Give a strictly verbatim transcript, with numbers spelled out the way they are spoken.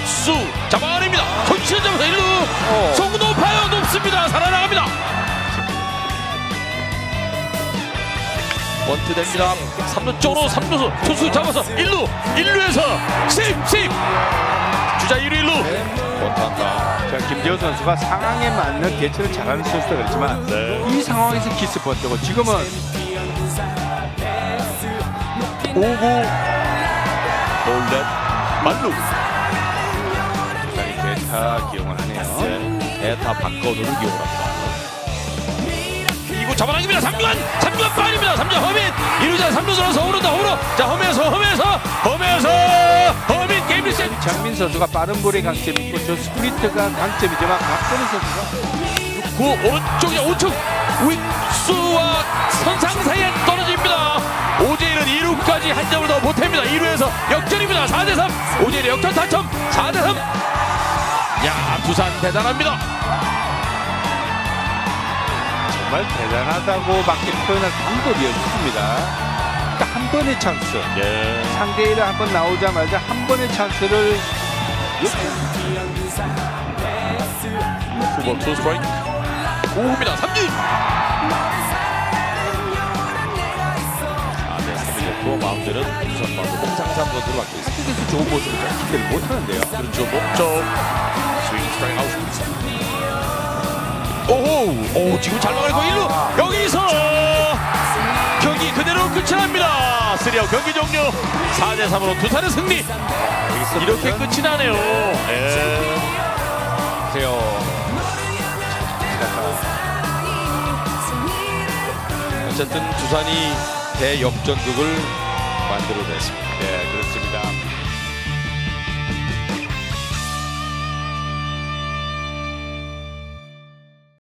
우익수 잡아냅니다. 손실을 잡아서 일 루 어. 송구 높아요. 높습니다. 살아나갑니다. 번트 됩니다. 삼 루 쪽으로 삼 루수 투수 잡아서 일 루 일 루에서 세이프 세이프 주자 일 루 일 루 번트한다. 자, 김재호 선수가 상황에 맞는 대처를 잘하는 선수도 그렇지만 네. 이 상황에서 키스 번트고 지금은 오 구 볼넷 만루 에타 기용을 하네요. 네. 에타 박건우를 기용을 합니다. 이구 잡아당깁니다. 삼 루간 삼 루간 빠집니다. 삼 루 허민 이 루자 삼 루 들어서 홈으로다 홈으로 자 홈에서 홈에서 홈에서 허민 게임 리셋. 장민 선수가 빠른 볼의 강점이 있고 저 스프리트가 강점이지만 박건우 선수가 구 오른쪽에 우측 우익수와 선상 사이에 떨어집니다. 오재일은 이 루까지 한 점을 더 못합니다. 이 루에서 역전입니다. 사 대 삼 오재일의 역전 타점 사 대 삼. 야 두산 대단합니다. 정말 대단하다고밖에 표현할 방법이 없습니다. 그러니까 한 번의 찬스 예. 상대 일에 한 번 나오자마자 한 번의 찬스를 투볼 투 스트라이크 오후입니다. 삼진 사 대 삼이었고 마운드는 두산 마운드 홍상삼 선수로 바뀌었습니다. 타격에서 좋은 모습을 기대를 못하는데요. 그렇죠. 목적 스윙 스트라이크 아웃입니다. 오호 오 지금 잘 막아내고 일 루 여기서 경기 그대로 끝이 납니다. 쓰리 아웃 경기 종료. 사 대 삼으로 두산의 승리. 이렇게 끝이 나네요. 예. 보세요. 어쨌든 두산이 대역전극을 만들어냈습니다. 네,